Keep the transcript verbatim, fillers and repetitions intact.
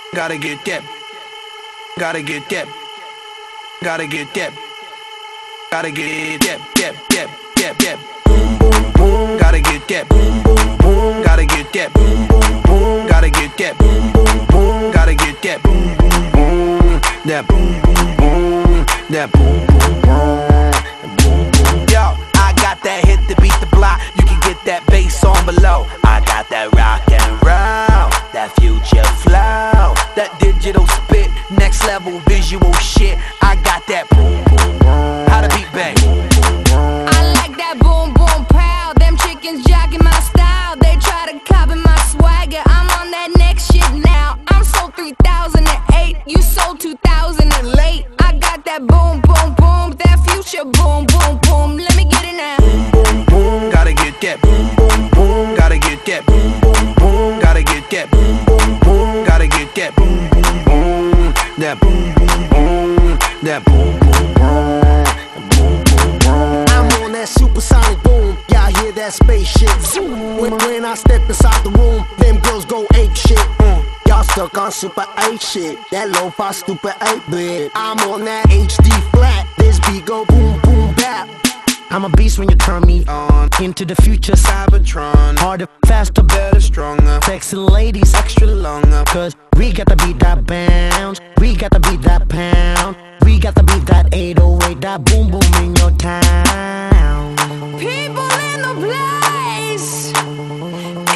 Gotta get that. Gotta get that. Gotta get that. Gotta get that. That. That. That. That. Boom boom boom. Gotta get that. Boom boom boom. Gotta get that. Boom boom boom. Gotta get that. Boom boom boom. Gotta get that. Boom boom boom. That boom boom boom. That boom boom boom. Yo, I got that hit to beat the block. You can get that bass on below. I got that rock and roll, that future flow, that digital spit, next level visual shit. I got that boom boom boom. How the beat bang? I like that boom boom pow. Them chickens jocking my style. They try to copy my swagger. I'm on that next shit now. I'm sold three thousand eight. You sold two thousand late. I got that boom boom boom. That future boom boom boom. Let me get it now. Boom boom boom. Gotta get that. Boom boom boom. Gotta get that. Boom boom boom. Gotta get that. Boom boom boom. Gotta get that. Boom boom boom. That boom boom boom. That boom boom boom. I'm on that supersonic boom. Y'all hear that spaceship zoom. When, when I step inside the room, them girls go ape shit. Mm. Y'all stuck on super eight shit. That lo-fi stupid eight bit. I'm on that H D flat. This beat go boom boom bap. I'm a beast when you turn me on. Into the future, Cybertron. Harder, faster, better, stronger. Sexy ladies, extra longer. Cause we got to beat that bounce. We got to beat that pound. We got to beat that eight oh eight. That boom boom in your town. People in the place.